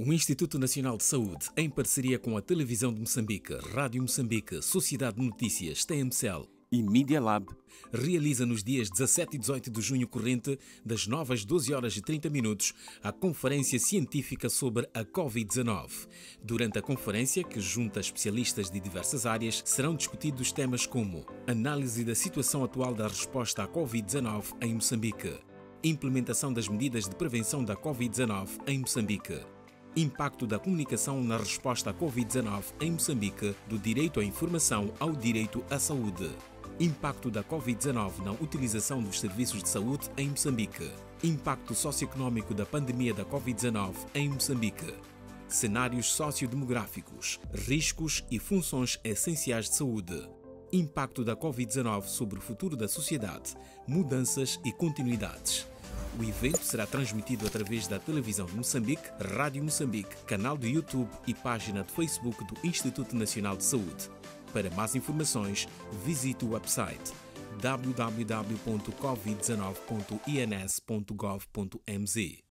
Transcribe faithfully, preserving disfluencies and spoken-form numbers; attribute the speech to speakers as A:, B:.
A: O Instituto Nacional de Saúde, em parceria com a Televisão de Moçambique, Rádio Moçambique, Sociedade de Notícias, T M C L e Media Lab, realiza nos dias dezassete e dezoito de junho corrente, das nove às doze horas e trinta minutos, a Conferência Científica sobre a covid dezanove. Durante a conferência, que junta especialistas de diversas áreas, serão discutidos temas como análise da situação atual da resposta à covid dezanove em Moçambique, implementação das medidas de prevenção da covid dezanove em Moçambique, impacto da comunicação na resposta à covid dezanove em Moçambique, do direito à informação ao direito à saúde, impacto da covid dezanove na utilização dos serviços de saúde em Moçambique, impacto socioeconômico da pandemia da covid dezanove em Moçambique, cenários sociodemográficos, riscos e funções essenciais de saúde, impacto da covid dezanove sobre o futuro da sociedade, mudanças e continuidades. O evento será transmitido através da Televisão de Moçambique, Rádio Moçambique, canal do YouTube e página de Facebook do Instituto Nacional de Saúde. Para mais informações, visite o website w w w ponto covid dezanove ponto i n s ponto gov ponto m z.